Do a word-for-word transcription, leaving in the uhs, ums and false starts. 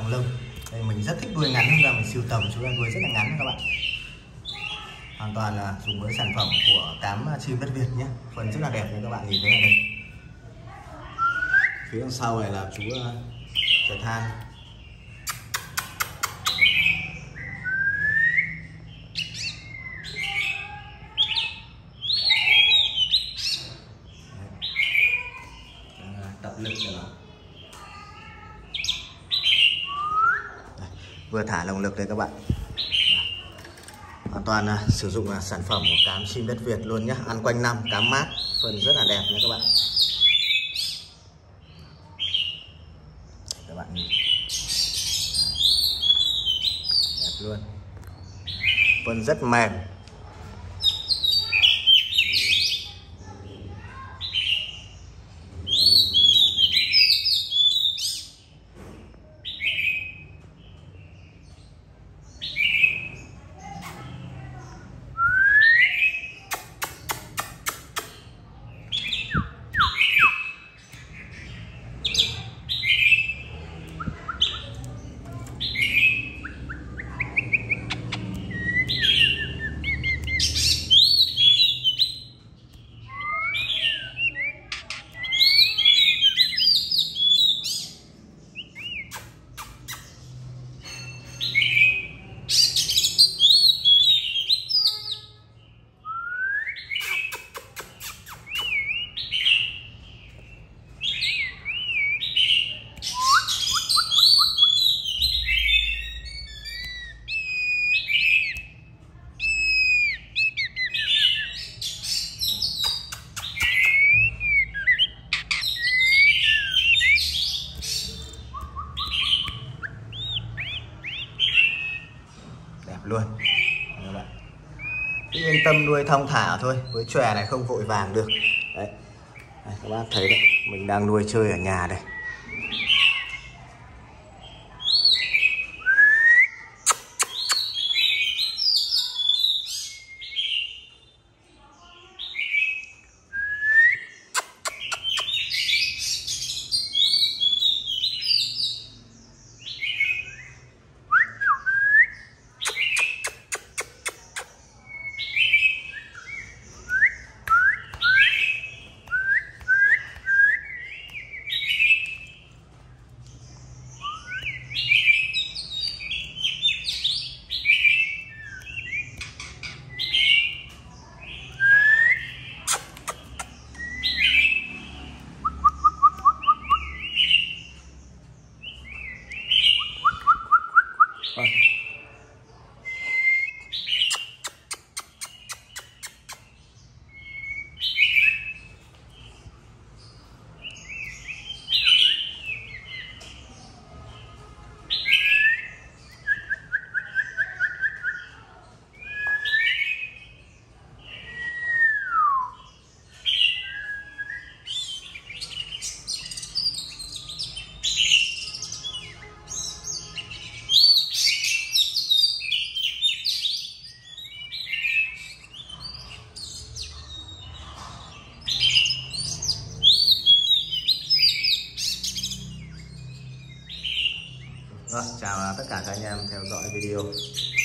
thòng lưng. Đây mình rất thích đuôi ngắn ra, mình sưu tầm chú em đuôi rất là ngắn các bạn. Hoàn toàn là dùng với sản phẩm của cám chim đất Việt nhé. Phần rất là đẹp như các bạn nhìn thấy ở đây. Phía đằng sau này là chú chở than. Tập lực cho nó. Đây, vừa thả lồng lực đây các bạn. Hoàn toàn là sử dụng là sản phẩm của cám chim đất Việt luôn nhé, ăn quanh năm, cám mát, phần rất là đẹp nha các bạn. Đây, các bạn nhìn đẹp luôn, phần rất mềm. Luôn các bạn. Cứ yên tâm nuôi thong thả thôi, với chòe này không vội vàng được đấy. Đây, các bác thấy đấy, mình đang nuôi chơi ở nhà đây. Rồi. Rồi, chào tất cả các anh em theo dõi video.